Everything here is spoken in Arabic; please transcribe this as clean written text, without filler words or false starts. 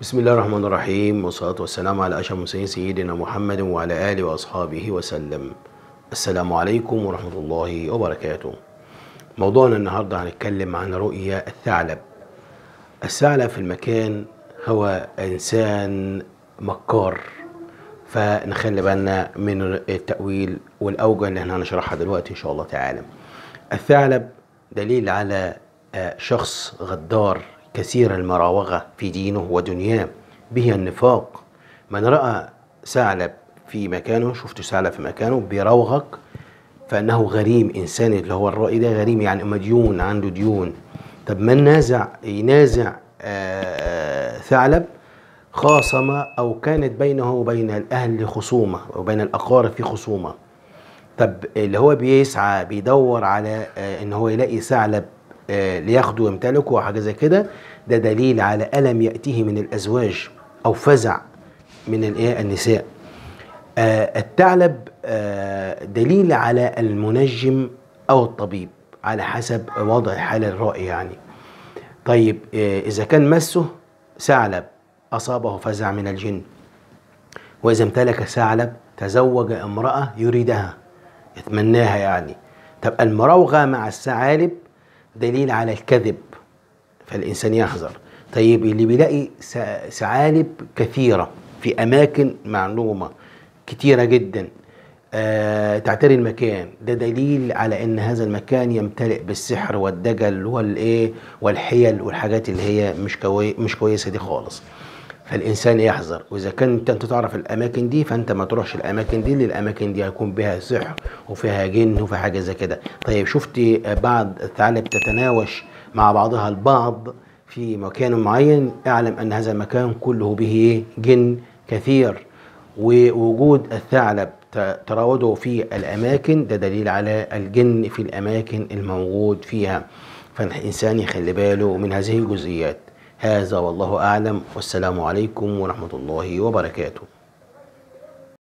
بسم الله الرحمن الرحيم، والصلاة والسلام على أشرف المرسلين سيدنا محمد وعلى آله وأصحابه وسلم. السلام عليكم ورحمة الله وبركاته. موضوعنا النهاردة هنتكلم عن رؤيا الثعلب. الثعلب في المكان هو إنسان مكار، فنخلي بالنا من التأويل والأوجه اللي احنا هنشرحها دلوقتي إن شاء الله تعالى. الثعلب دليل على شخص غدار كثير المراوغة في دينه ودنياه، به النفاق. من رأى ثعلب في مكانه، شفت ثعلب في مكانه بيراوغك، فإنه غريم. إنسان اللي هو الرأي ده غريم، يعني مديون، عنده ديون. طب من ينازع ثعلب، خاصم أو كانت بينه وبين الأهل خصومة وبين الأقارب في خصومة. طب اللي هو بيسعى بيدور على إن هو يلاقي ثعلب لياخده ويمتلكه وحاجة زي كده، ده دليل على ألم يأتيه من الأزواج أو فزع من النساء. الثعلب دليل على المنجم أو الطبيب على حسب وضع حال الرأي يعني. طيب إذا كان مسه ثعلب أصابه فزع من الجن، وإذا امتلك ثعلب تزوج امرأة يريدها يتمناها يعني. طب المراوغة مع الثعالب دليل على الكذب، فالإنسان يحذر. طيب اللي بيلاقي ثعالب كثيرة في أماكن معلومة كتيرة جدا تعتري المكان، ده دليل على أن هذا المكان يمتلئ بالسحر والدجل والحيل والحاجات اللي هي مش كويسة دي خالص. فالإنسان يحذر، وإذا كنت أنت تعرف الأماكن دي فأنت ما تروحش الأماكن دي، للأماكن دي هيكون بها سحر وفيها جن وفي حاجة زي كده. طيب شفت بعض الثعالب تتناوش مع بعضها البعض في مكان معين، اعلم أن هذا المكان كله به جن كثير، ووجود الثعلب تراوده في الأماكن ده دليل على الجن في الأماكن الموجود فيها. فالإنسان يخلي باله من هذه الجزئيات. هذا والله أعلم، والسلام عليكم ورحمة الله وبركاته.